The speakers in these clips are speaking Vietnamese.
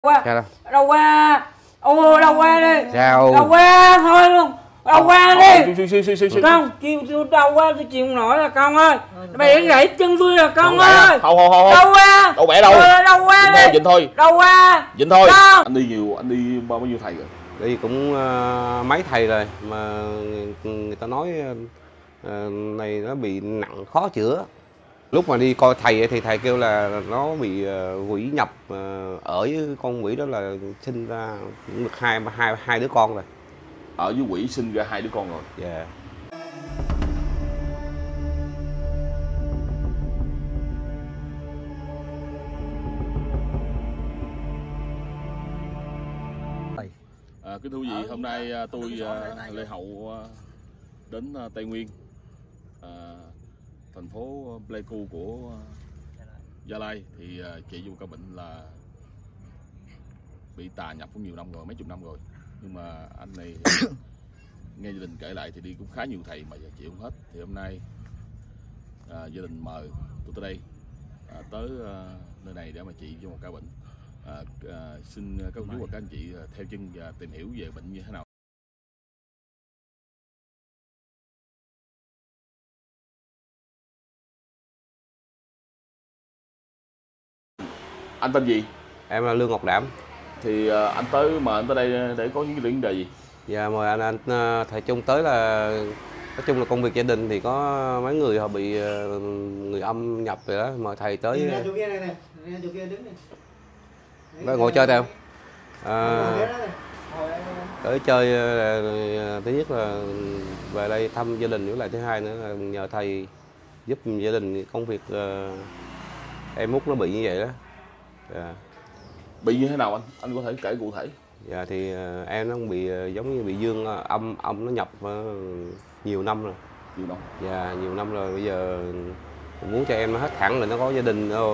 qua. Sao đâu? Đâu qua. Ôi đâu qua đi. Sao? Đâu qua thôi luôn. Đâu qua đi. Con kêu đâu qua tôi chịu không nổi là con ơi. Mày gãy chân tôi là con ơi. Không. Đâu qua. Đâu bẻ đâu. Đâu qua đi. Vịnh thôi. Đâu qua. Vịnh thôi. Con. Anh đi bao nhiêu thầy rồi? Đi cũng mấy thầy rồi mà người ta nói này nó bị nặng khó chữa. Lúc mà đi coi thầy thì thầy kêu là nó bị quỷ nhập, ở với con quỷ đó là sinh ra cũng được hai đứa con rồi. Ở với quỷ sinh ra 2 đứa con rồi. Dạ. Kính thưa quý vị, hôm nay tôi Lê Hậu đến Tây Nguyên, thành phố Pleiku của Gia Lai. Thì chị vô ca bệnh là bị tà nhập cũng nhiều năm rồi, mấy chục năm rồi. Nhưng mà anh này nghe gia đình kể lại thì đi cũng khá nhiều thầy mà chịu không hết. Thì hôm nay gia đình mời tôi tới đây, tới nơi này để mà trị cho một ca bệnh. Xin các cô chú và các anh chị theo chân và tìm hiểu về bệnh như thế nào. Anh tên gì? Em là Lương Ngọc Đảm. Thì anh mời anh tới đây để có những cái vấn đề gì? Dạ mời anh thầy Trung tới là nói chung là công việc gia đình thì có mấy người họ bị người âm nhập rồi đó, mời thầy tới. Ra chỗ kia này nè, ra chỗ kia đứng này. Đấy, ngồi chơi theo. Tới chơi thứ nhất là về đây thăm gia đình, với lại thứ hai nữa là nhờ thầy giúp gia đình công việc em út nó bị như vậy đó. Dạ. Bị như thế nào anh? Anh có thể kể cụ thể? Dạ thì em nó bị giống như bị dương âm nó nhập nhiều năm rồi. Nhiều năm? Dạ nhiều năm rồi, bây giờ muốn cho em nó hết hẳn là nó có gia đình rồi.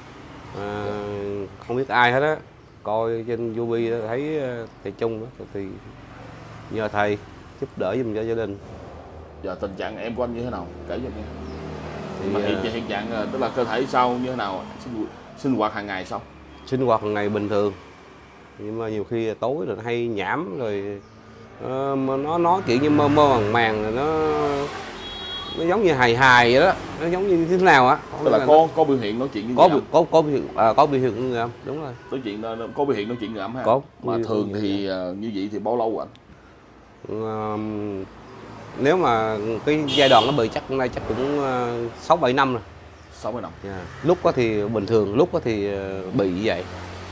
Không biết ai hết á, coi trên YouTube thấy thầy Trung đó, thì nhờ thầy giúp đỡ giùm cho gia đình. Giờ tình trạng em của anh như thế nào? Kể cho em nghe. Thì mà hiện trạng tức là cơ thể sau như thế nào? Sinh hoạt hàng ngày sao? Sinh hoạt hàng ngày bình thường, nhưng mà nhiều khi tối rồi hay nhảm rồi nó nói chuyện như mơ màng màng rồi nó giống như hài vậy đó, nó giống như thế nào á. Tức là có biểu hiện nói chuyện như có biểu hiện người âm, đúng rồi. Nói chuyện có biểu hiện nói chuyện người âm ha. Có. Mà thường thì như vậy thì bao lâu anh? Nếu mà cái giai đoạn nó bị chắc hôm nay chắc cũng 6-7 năm rồi. 6-7 năm. Yeah. Lúc có thì bình thường, lúc có thì bị như vậy.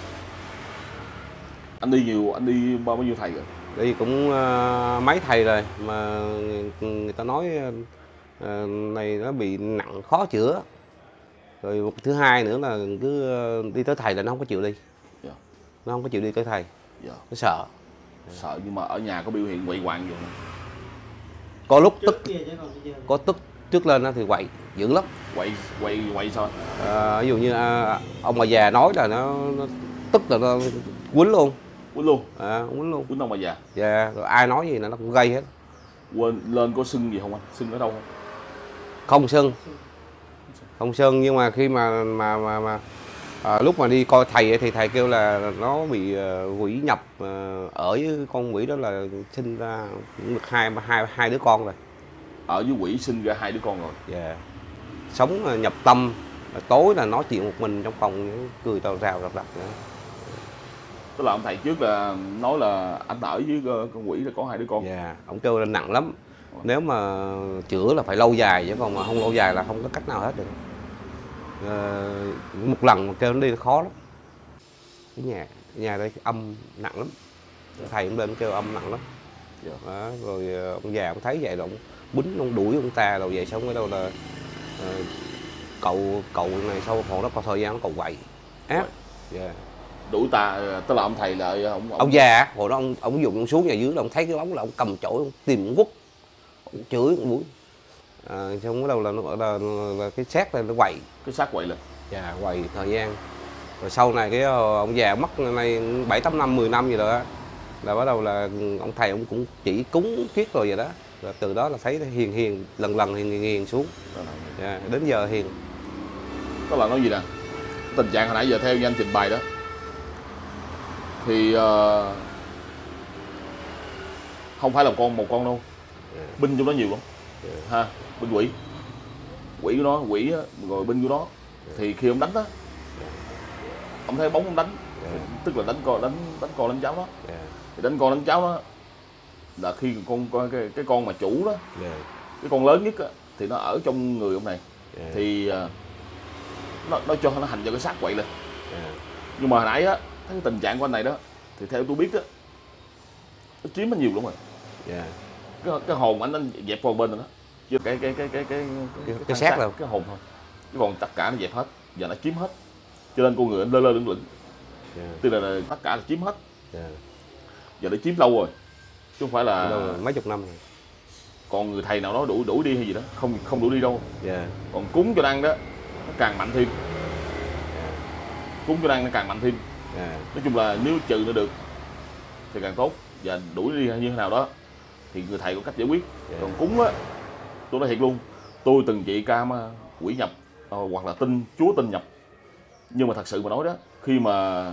Anh đi bao nhiêu thầy rồi? Đi cũng mấy thầy rồi mà người ta nói này nó bị nặng khó chữa. Rồi một thứ hai nữa là cứ đi tới thầy là nó không có chịu đi. Yeah. Nó không có chịu đi tới thầy. Yeah. Nó sợ. Sợ, nhưng mà ở nhà có biểu hiện quậy quạng gì không? Có lúc tức, có tức trước lên thì quậy dữ lắm. Quậy sao? Ví dụ như ông bà già nói là nó tức là nó quýnh luôn. Quýnh luôn? Quýnh luôn. Quýnh ông bà già? Dạ, rồi ai nói gì là nó cũng gây hết. Lên có sưng gì không anh? Sưng ở đâu không? Không sưng. Không sưng, nhưng mà khi mà lúc mà đi coi thầy thì thầy kêu là nó bị quỷ nhập, ở với con quỷ đó là sinh ra cũng được hai đứa con rồi. Ở với quỷ sinh ra 2 đứa con rồi. Dạ. Sống nhập tâm, tối là nói chuyện một mình trong phòng cười tào rào rập rập nữa. Tức là ông thầy trước là nói là anh ở với con quỷ là có 2 đứa con. Dạ, ông kêu là nặng lắm. Nếu mà chữa là phải lâu dài, chứ còn mà không lâu dài là không có cách nào hết được. Một lần mà kêu nó đi nó khó lắm. Cái nhà đây âm nặng lắm. Thầy cũng lên kêu âm nặng lắm. Đó, rồi ông già ông thấy vậy rồi ông bính, ông đuổi ông ta rồi vậy, xong ở đâu là cậu này sau hồi đó có thời gian nó còn quậy ác. Yeah. Đuổi ta, tức là ông thầy là ông già hồi đó ông dùng ông xuống nhà dưới là ông thấy cái bóng là ông cầm chổi ông tìm ông quất, ông chửi ông đuổi. Xong ở đâu là cái xác này nó quậy, cái xác quậy lên. Dạ, quậy thời gian. Rồi sau này cái ông già mất này 7-8 năm 10 năm gì rồi á, là bắt đầu là ông thầy ông cũng chỉ cúng kiết rồi vậy đó. Rồi từ đó là thấy hiền lần hiền xuống. Yeah, đến giờ hiền. Tức là nói gì nè, tình trạng hồi nãy giờ theo như anh trình bày đó thì không phải là một con đâu, binh trong đó nhiều lắm ha, binh quỷ của nó, quỷ á, rồi binh của nó thì khi ông đánh á, ông thấy bóng ông đánh, tức là đánh con đánh cháu đó, thì đánh con đánh cháu đó là khi cái con mà chủ đó, cái con lớn nhất á, thì nó ở trong người ông này, thì nó cho nó hành cho cái xác quậy lên. Nhưng mà hồi nãy á, cái tình trạng của anh này đó thì theo tôi biết á, nó chiếm nó nhiều lắm rồi. Cái hồn anh dẹp qua bên rồi đó, chứ cái xác đâu, cái hồn thôi, chứ còn tất cả nó dẹp hết và nó chiếm hết, cho nên con người anh lơ lơ lửng lửng, tức là tất cả là chiếm hết. Giờ nó chiếm lâu rồi chứ không phải là mấy chục năm rồi. Còn người thầy nào đó đuổi đi hay gì đó, không đuổi đi đâu. Còn cúng cho ăn đó nó càng mạnh thêm, cúng cho ăn nó càng mạnh thêm. Nói chung là nếu trừ nó được thì càng tốt, và đuổi đi hay như thế nào đó thì người thầy có cách giải quyết. Còn cúng á, tôi nói thiệt luôn, tôi từng trị ca quỷ nhập hoặc là chúa tinh nhập, nhưng mà thật sự mà nói đó, khi mà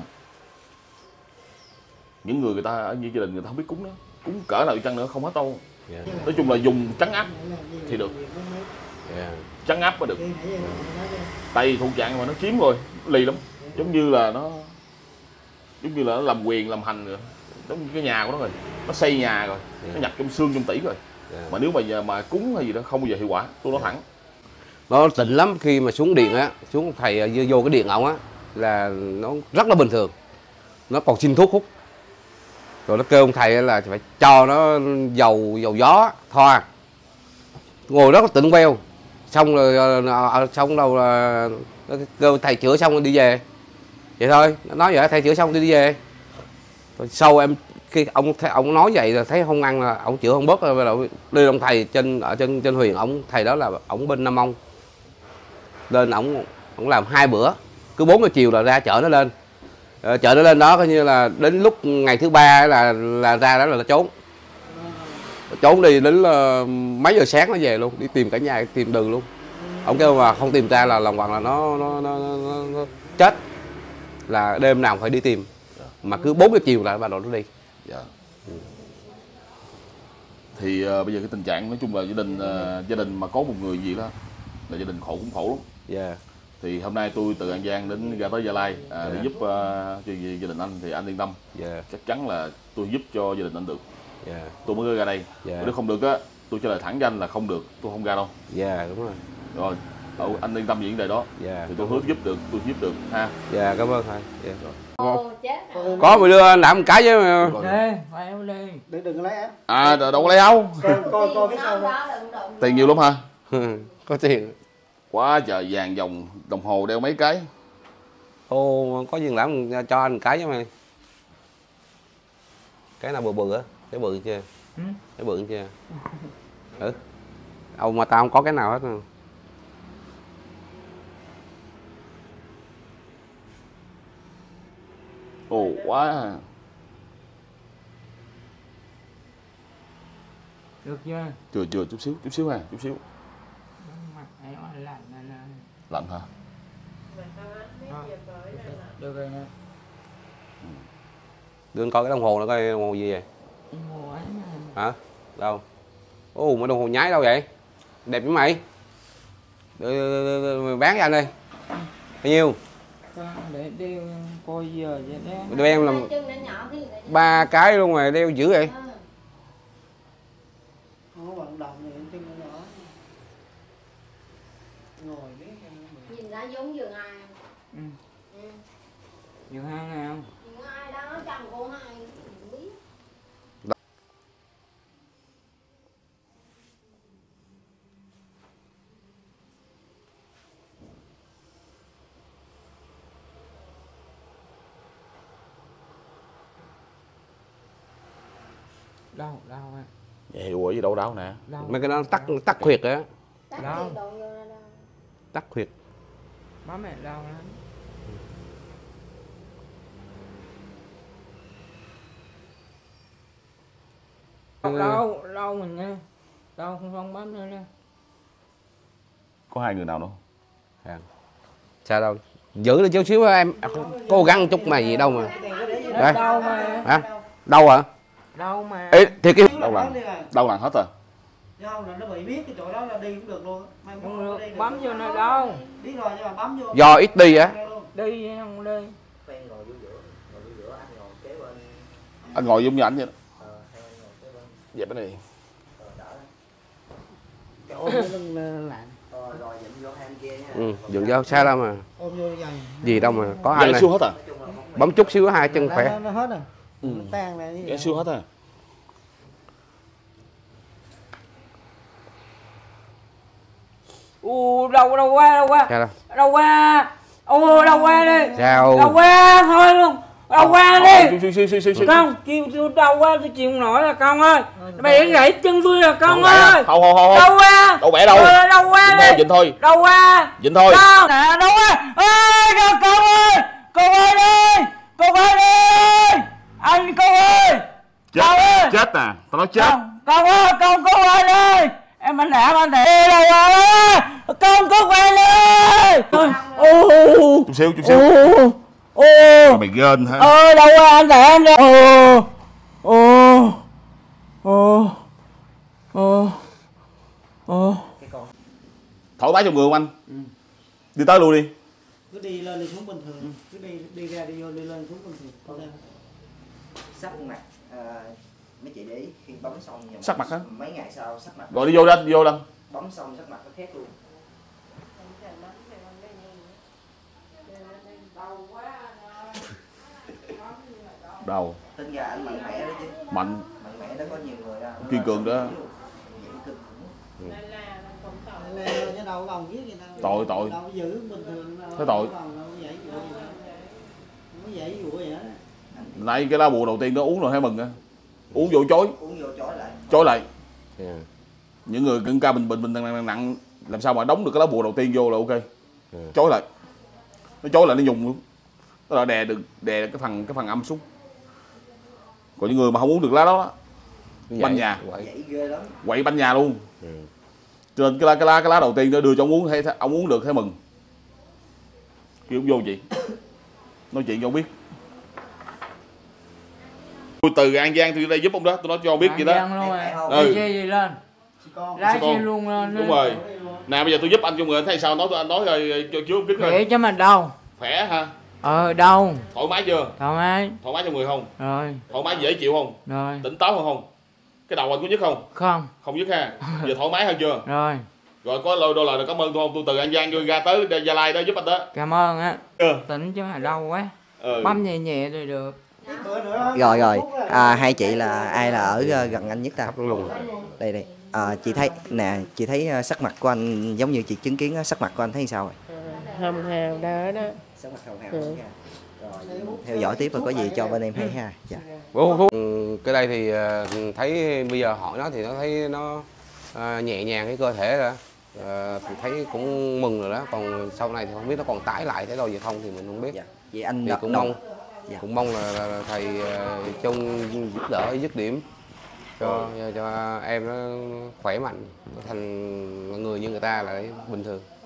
những người ta ở như gia đình người ta không biết cúng đó, cúng cỡ nào đi chăng nữa không hết đâu. Nói chung là dùng trấn áp thì được, trấn áp mới được. Tại vì thuộc dạng mà nó chiếm rồi, lì lắm, giống như là nó làm quyền làm hành rồi, giống như cái nhà của nó rồi, nó xây nhà rồi, nó nhập trong xương trong tủy rồi. Mà nếu mà giờ mà cúng hay gì đó không bao giờ hiệu quả, tôi nói thẳng. Nó tỉnh lắm, khi mà xuống điện á, xuống thầy vô cái điện ổng á là nó rất là bình thường, nó còn xin thuốc hút. Rồi nó kêu ông thầy là phải cho nó dầu gió thoa, ngồi rất là tỉnh queo. Xong rồi xong đâu là nó kêu thầy chữa xong rồi đi về, vậy thôi. Nó nói vậy, thầy chữa xong đi về. Rồi sau khi ông nói vậy là thấy không ăn là ông chữa không bớt, rồi đi ông thầy ở trên Huyền, thầy đó là ổng bên Nam Mông lên, ổng làm 2 bữa, cứ 4 giờ chiều là ra chở nó lên. Chợ nó lên đó coi như là đến lúc ngày thứ 3 là ra đó là nó trốn đi đến mấy giờ sáng nó về luôn, đi tìm cả nhà tìm đường luôn. Ông kêu mà không tìm ra là lòng hoàng là nó chết, là đêm nào phải đi tìm, mà cứ 4 giờ chiều là bà nội nó đi. Thì bây giờ cái tình trạng nói chung là gia đình mà có một người gì đó là gia đình khổ cũng khổ lắm. Thì hôm nay tôi từ An Giang đến ra tới Gia Lai để giúp cho gia đình anh, thì anh yên tâm, chắc chắn là tôi giúp cho gia đình anh được. Tôi mới ra đây. Nếu không được á, tôi trả lời thẳng với anh là không được, tôi không ra đâu. Đúng rồi. Rồi anh yên tâm về vấn đề đó. Thì tôi hứa giúp được ha. Cảm ơn thầy. Có mày đưa làm một cái với phải đi. Đừng lấy á. Đâu có lấy đâu. Coi cái sau đó. Tiền nhiều lắm hả? Có tiền. Quá trời vàng dòng, đồng hồ đeo mấy cái. Có gì làm cho anh cái với mày. Cái nào bự á, cái bự chưa? Cái bự chưa? Mà tao không có cái nào hết đâu. Quá. Được chưa? Chưa, chút xíu ha, chút xíu. Lạnh hả? Được rồi nè. Đưa anh coi cái đồng hồ nó coi đồng hồ gì vậy? Đồng hồ ấy mà. Hả? Đâu? Mấy đồng hồ nhái đâu vậy? Đẹp với mày. Mày bán cho anh đi. Bao nhiêu? Để đeo coi giờ vậy đó. Đeo em làm 3 cái luôn rồi, đeo dữ vậy? Không có vận động này, chân nó nhỏ. Ngồi biết nhìn ra giống giường ai. Giường hai nào? Giường ai đó, chồng cô hai biết. Đâu á. Vậy hiệu quả gì đâu đau nè. Mấy cái đó tắc huyệt á. Tắc huyệt. Má mẹ đau lắm. Đâu mình nha. Đâu không bám nữa nha. Có 2 người nào đâu. Sao đâu. Giữ được chút xíu em. Cố gắng chút mà gì đâu mà. Đây. Đau mà. Hả? Đâu hả? Đau mà. Ê, thì cái Đâu lần? Đâu lần hết rồi. Chứ không là nó bị biết cái chỗ đó là đi cũng được luôn. Mai mốt Không nó được, đi được. bấm vô nơi đâu. Biết rồi nhưng mà bấm vô. do ít đi á. Đi không đi. Anh ngồi giống như ảnh vậy đó. Dẹp cái này. Ôm vô lưng lạnh. Ừ, dựng vô xa lắm mà. Ôm vô dày. Gì đâu mà có anh Gãy này. xương hết à? Bấm chút xíu hai chân khỏe. Nó hết rồi. Ừ. Nó tan ra như Gãy vậy. xương hết à? Đâu qua. Sao đâu? Đâu qua. Đâu qua đi. Sao? Đâu qua thôi luôn. Đâu qua đi. Xíu. Con, kêu đâu qua tôi chịu không nổi rồi con ơi. Mày gãy chân tôi rồi con ơi. Không. Đâu qua. Đâu bẻ đâu. Đâu qua đi. Vịnh thôi. Đâu qua. Vịnh thôi. Con nè, đâu qua. Ê, con ơi. Con ơi đi. Con ơi đi. Anh con ơi. Chết. Con ơi. Chết nè. Tao nói chết. Con ơi, con ơi đi. Em anh đẻ đâu qua. Con có quay đi. Chút xíu. Mày gên hả? Đâu qua anh đẻ anh đi. Thoải mái trong người không anh? Đi tới luôn đi. Cứ đi lên đi xuống bình thường. Cứ đi ra đi vô đi lên xuống bình thường. Thôi ra. Sắc mặt mấy chị để ý khi bấm xong Sắc mặt hả? mấy ngày sau sắc mặt Rồi đi vô lên. bấm xong sắc mặt nó khác luôn. Đầu. Tính ra anh mạnh mẽ đó chứ. Mạnh. Mạnh mẽ đó có nhiều người ra. Kiên cường đó. Vậy cực khủng. Lên chứ đâu còn biết gì đâu. Tội. Đâu giữ bình thường đâu. Thế tội. Đâu dãy dụa gì đâu. Không có dãy dụa gì hết. Nãy cái lá bùa đầu tiên nó uống rồi thấy mừng á. Uống vô chối. Uống vô chói lại. Chối lại. Yeah. Những người cân ca bình nặng làm sao mà đóng được cái lá bùa đầu tiên vô là ok. Chối lại. Nó chối lại nó dùng luôn. Nó là đè cái phần âm xuống. Còn những người mà không uống được lá đó banh nhà. Dãy ghê lắm. Quậy banh nhà luôn. Cho nên cái lá đầu tiên nó đưa cho ông uống, thấy ông uống được thấy mừng. Kêu ông vô chị. Nói chuyện cho ông biết. Tôi từ An Giang tôi đây giúp ông đó, tôi nói cho ông biết vậy đó. Đi gì lên. Con. Lái xe luôn lên. Đúng rồi. Nè bây giờ tôi giúp anh trong người thấy sao, anh nói rồi cho chú biết Khỏe rồi. chứ mà đâu. Khỏe hả? Đâu. Thoải mái chưa? Thoải mái. Thoải mái trong người không? Rồi. Thoải mái dễ chịu không? Rồi. Tỉnh táo hơn không? Cái đầu anh có nhức không? Không. Không nhức ha. Giờ thoải mái hơn chưa? Rồi. Rồi có đôi lời cảm ơn tôi không? Tôi từ An Giang ra tới Gia Lai đó giúp anh đó. Cảm ơn á. Ừ. Tỉnh chứ mà đau quá. Ừ. Bấm nhẹ rồi được. Rồi. Hai chị là ai là ở gần anh nhất ta? Luôn. Đây. Chị thấy sắc mặt của anh giống như chị chứng kiến sắc mặt của anh thấy sao rồi? Hồng hào đó. Sắc mặt hồng hào. Rồi theo dõi tiếp rồi có gì cho bên em hay ha. Dạ. Cái đây thì thấy bây giờ hỏi nó thì nó thấy nó nhẹ nhàng cái cơ thể rồi. Thì thấy cũng mừng rồi đó. Còn sau này thì không biết nó còn tái lại thế đâu vậy không thì mình không biết. Dạ. Vậy anh Thì cũng mong Dạ. cũng mong là thầy Trung giúp đỡ dứt điểm cho em nó khỏe mạnh, nó thành người như người ta là bình thường.